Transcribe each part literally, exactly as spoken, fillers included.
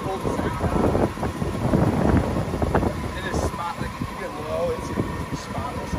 hold the front. And it's spot, like if you get low, it's spotless.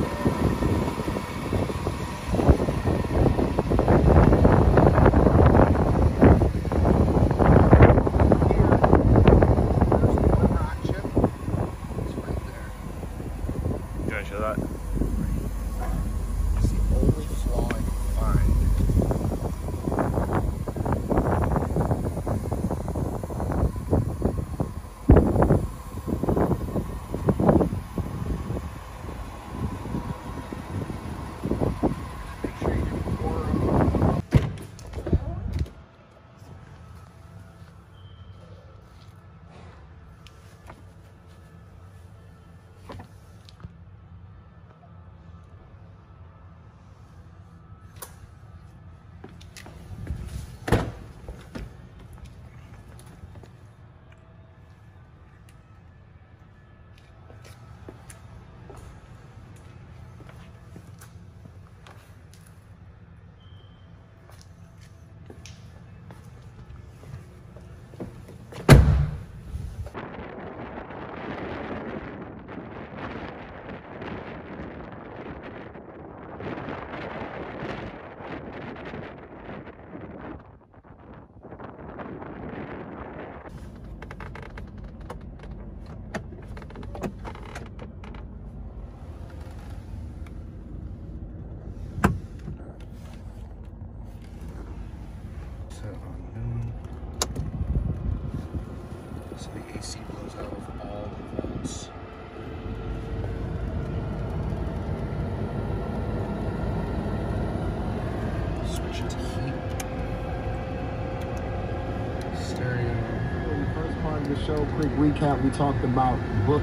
So the A C blows out of all the vents. Switch it to heat. Stereo. In the first part of the show, quick recap, we talked about book.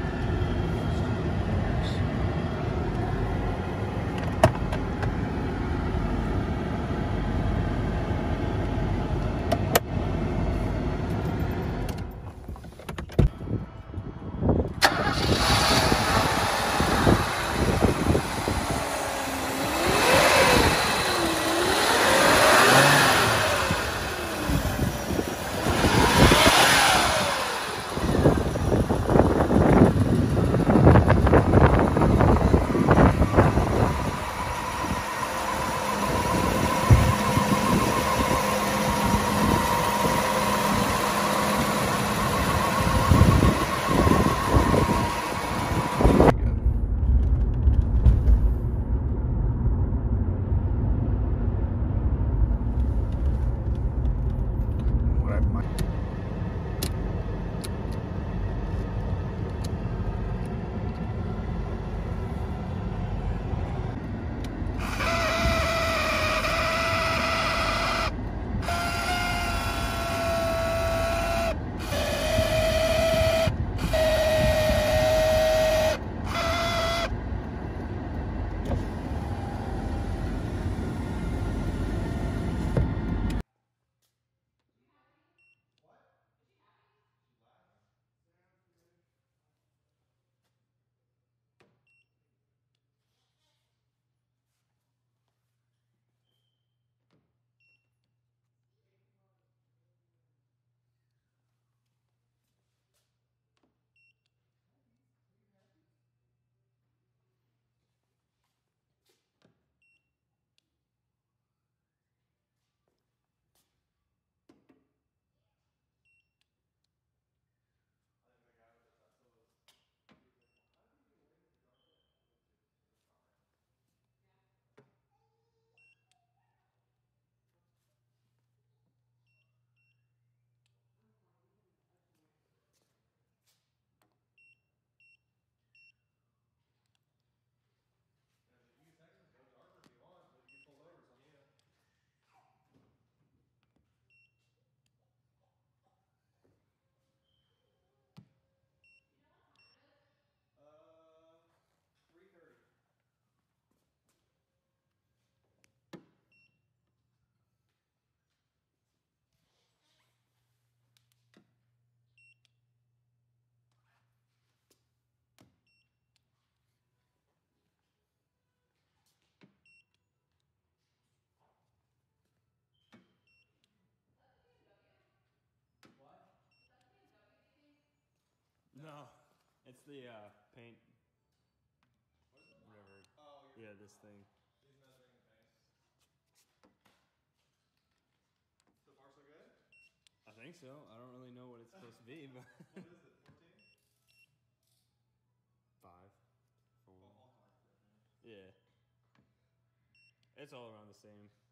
No, it's the uh, paint. What is it? Whatever. Oh, you're Yeah, this thing. He's measuring the paint. So far, so good? I think so. I don't really know what it's supposed to be, but What is it, fourteen? five, Well, four. all color. Yeah, it's all around the same.